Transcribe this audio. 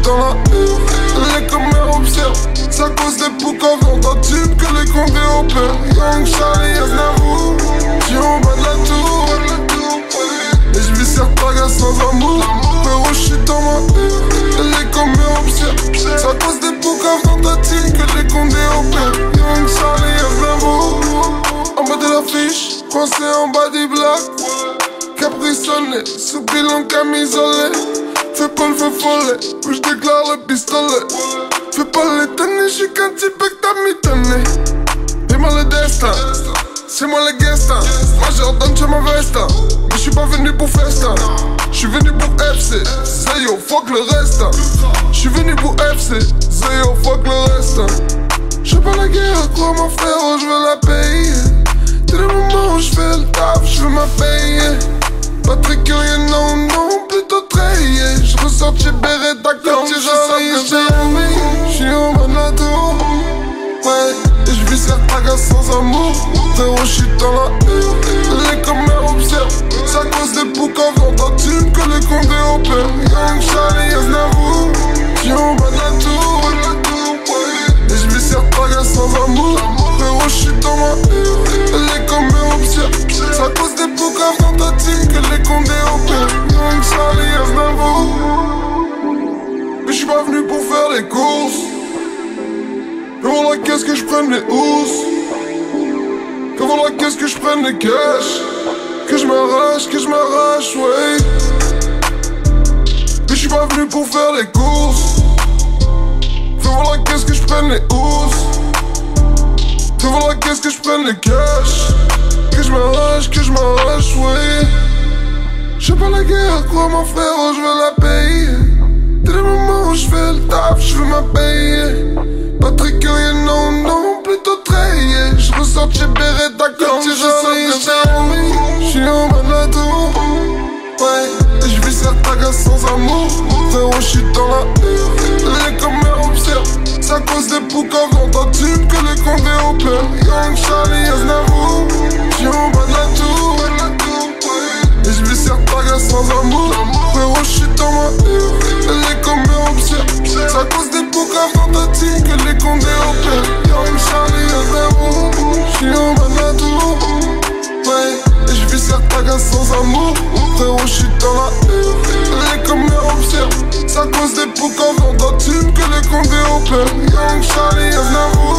dans la rue, les caméras observent. C'est à cause des poucas dans ta team que les condés opèrent. Young Charlie Aznavour, j'suis en bas de la tour. Et j'vis certains gars sans amour. Frérot, j'suis dans ma rue, les caméras observent. C'est à cause des poucas dans ta team que les condés opèrent. Young Charlie Aznavour, en bas de l'affiche, coincé en bas du bloc. Capri sonné, sous bilan camisolé. Fais pas le feu follet, ou j'déclare le pistolet. Fais pas l'étonner, j'suis qu'un type que t'as mitonné. Et moi le destin, c'est moi le guestin. Moi j'ordonne chez ma veste. Mais j'suis pas venu pour festin. J'suis venu pour FC, Zayo, fuck le reste. J'suis venu pour FC, Zayo, fuck le reste. J'fais pas la guerre, quoi mon frère, j'veux la payer. Dès le moment où j'fais le taf, j'veux ma payer. Pas très curieux, non, non, plutôt trayé. J'ressors chez Beretta quand j'suis en bas de la tour. Ouais, et j'vis certains gars sans amour. Frérot, j'suis dans la rue, les caméras observent. C'est à cause des poucas dans ta team que les condés opèrent. Young Charlie Aznavour, j'suis en bas de la tour. Et j'vis certains gars sans amour. Frérot, j'suis dans ma rue, les caméras observent. C'est à cause des poucas dans ta team que les condés opèrent. Young Charlie Aznavour. Mais j'suis pas venu pour faire les courses. Devant la caisse que j'prenne les housses. Devant la caisse que j'prenne les cash. Que j'm'arrache, ouais. Mais j'suis pas venu pour faire les courses. Devant la caisse que j'prenne les housses. Devant la caisse que j'prenne les cash. Que j'm'arrache, ouais. J'fais pas la guerre, quoi mon frère, j'veux la payer. Dès le moment où j'fais le taf, j'veux ma payer. Pas très curieux, non, non, plutôt trayé. J'ressors chez Beretta quand j'suis en bas de la tour. Ouais, et j'vis certains gars sans amour. Frérot, j'suis dans la rue, les caméras observent. C'est à cause des poucas dans ta team que les condés opèrent. Young Charlie Aznavour, j'suis en bas de la tour. Et j'vis certains gars sans amour. Frérot, j'suis dans ma rue, les caméras observent. C'est à cause des poucas dans ta team que les condés opèrent. Young Charlie Aznavour, j'suis en bas de la tour. Ouais, et j'vis certains gars sans amour. Frérot, j'suis dans la rue, les caméras observent. C'est à cause des poucas dans ta team que les condés opèrent. Young Charlie Aznavour.